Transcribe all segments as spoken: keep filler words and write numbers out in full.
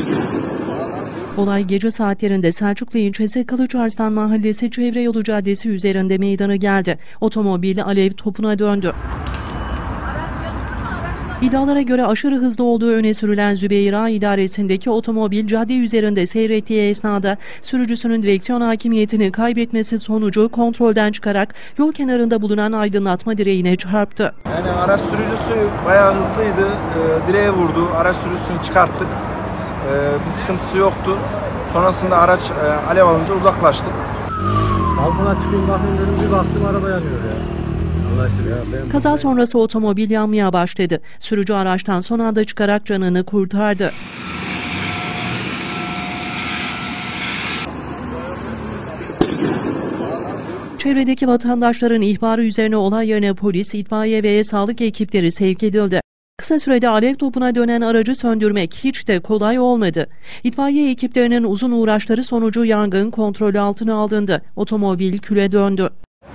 Olay gece saatlerinde Selçuklu ilçesi Kılıçarslan Mahallesi Çevre Yolu Caddesi üzerinde meydana geldi. Otomobil alev topuna döndü. İddialara göre aşırı hızlı olduğu öne sürülen Zübeyra idaresindeki otomobil cadde üzerinde seyrettiği esnada sürücüsünün direksiyon hakimiyetini kaybetmesi sonucu kontrolden çıkarak yol kenarında bulunan aydınlatma direğine çarptı. Yani araç sürücüsü bayağı hızlıydı, e, direğe vurdu, araç sürücüsünü çıkarttık, e, bir sıkıntısı yoktu. Sonrasında araç e, alev alınca uzaklaştık. Balkona çıkayım bakayım dedim, bir baktım araba yanıyor ya. Kaza sonrası otomobil yanmaya başladı. Sürücü araçtan son anda çıkarak canını kurtardı. Çevredeki vatandaşların ihbarı üzerine olay yerine polis, itfaiye ve sağlık ekipleri sevk edildi. Kısa sürede alev topuna dönen aracı söndürmek hiç de kolay olmadı. İtfaiye ekiplerinin uzun uğraşları sonucu yangın kontrolü altına alındı. Otomobil küle döndü.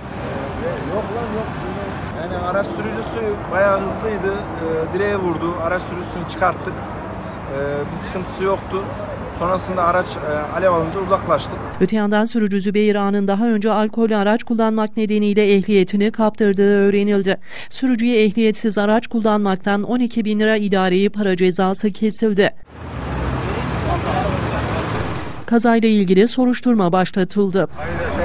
Yani araç sürücüsü bayağı hızlıydı, e, direğe vurdu, araç sürücüsünü çıkarttık, e, bir sıkıntısı yoktu. Sonrasında araç e, alev alınca uzaklaştık. Öte yandan sürücü Zübeyra'nın daha önce alkollü araç kullanmak nedeniyle ehliyetini kaptırdığı öğrenildi. Sürücüye ehliyetsiz araç kullanmaktan on iki bin lira idari para cezası kesildi. Kazayla ilgili soruşturma başlatıldı.